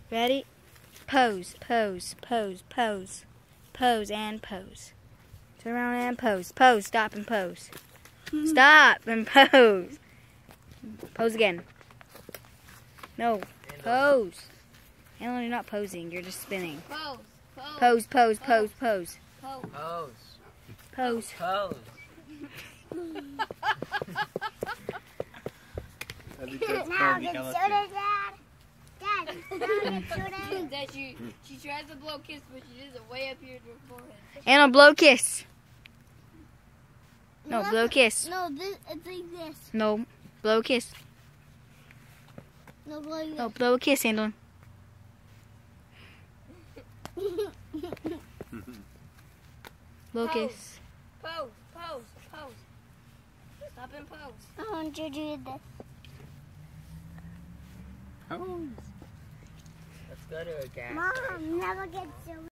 Ready? Pose, pose, pose, pose. Pose and pose. Turn around and pose. Pose, stop and pose. Stop and pose. Pose again. No, pose. Alan, you're not posing, you're just spinning. Pose. Pose, pose, pose, pose. Pose. Pose. Pose. Now get soda, Dad. Dad, get soda. That she tries to blow a kiss, but she does it way up here to her forehead. Anna, blow kiss. No, blow kiss. No, this, it's like this. No, blow kiss. No, like this. No, blow a kiss, Anna. Blow kiss. Pose. Stop and pose. I want you to do this. Let's go to a gas. Mom, never get soda.